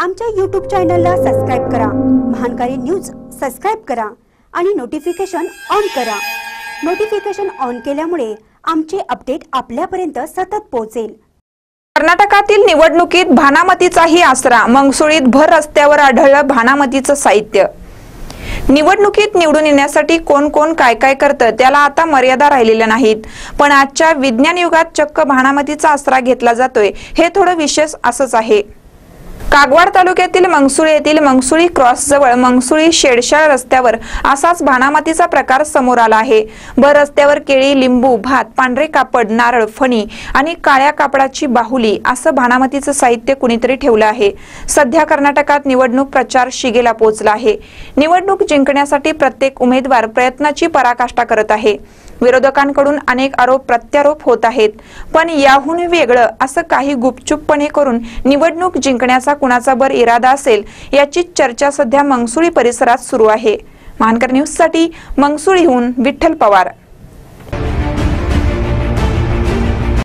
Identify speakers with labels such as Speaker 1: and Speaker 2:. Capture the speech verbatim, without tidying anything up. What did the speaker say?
Speaker 1: आमच्या यूट्यूब चॅनलला सबस्क्राइब करा, महानकारी न्यूज सबस्क्राइब करा आणि नोटिफिकेशन ऑन करा। नोटिफिकेशन ऑन केल्यामुळे आमचे अपडेट आपल्यापर्यंत सतत पोहोचेल।
Speaker 2: कर्नाटकातील निवडणुकीत भानामतीचाही आसरा, मंगसुळीत भर रस्त्यावर आढळलं भानामतीचं साहित्य। निवडणुकीत निवडून येण्यासाठी कोण कोण काय काय करतं त्याला आता मर्यादा राहिलेल्या नाहीत, पण आजच्या विज्ञान युगात चक्क भानामतीचा आसरा घेतला जातोय हे थोडं विशेष असंच आहे। कागवाड तालुक्यातील मंगसुळी येथील मंगसुळी क्रॉस जवळ मंगसुळी शेडशाळ रस्त्यावर असाच भानामतीचा प्रकार समोर आला आहे। भर रस्त्यावर केळी, लिंबू, भात, पांढरे कापड, नारळ, फणी आणि काळ्या कापडाची बाहुली असं भानामतीचं साहित्य कुणीतरी ठेवलं आहे। सध्या कर्नाटकात निवडणूक प्रचार शिगेला पोहोचला आहे। निवडणूक जिंकण्यासाठी प्रत्येक उमेदवार प्रयत्नाची पराकाष्ठा करत आहे। विरोधकांकडून अनेक आरोप प्रत्यारोप होत आहेत, पण याहून वेगळं असं काही गुपचूपपणे करून निवडणूक जिंकण्याचा कुणाचा बर इरादा असेल याची चर्चा सध्या मंगसुळी परिसरात सुरू आहे। महानकर न्यूज साठी मंगसुळीहून विठ्ठल पवार।